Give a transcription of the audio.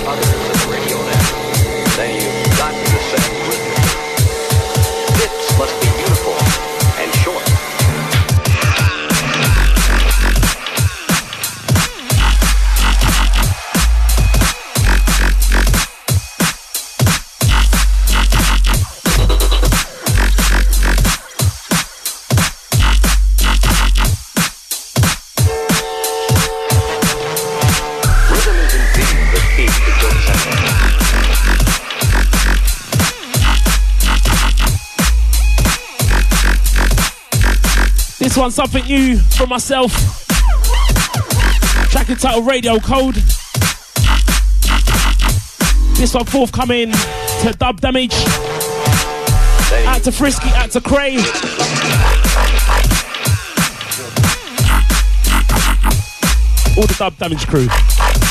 other than the radio net, then you've got to send rhythmic. Hits must be beautiful and short. This one's something new from myself. Track entitled Radio Code. This one forthcoming to Dub Damage. Out to Frisky, out to Cray. All the Dub Damage crew.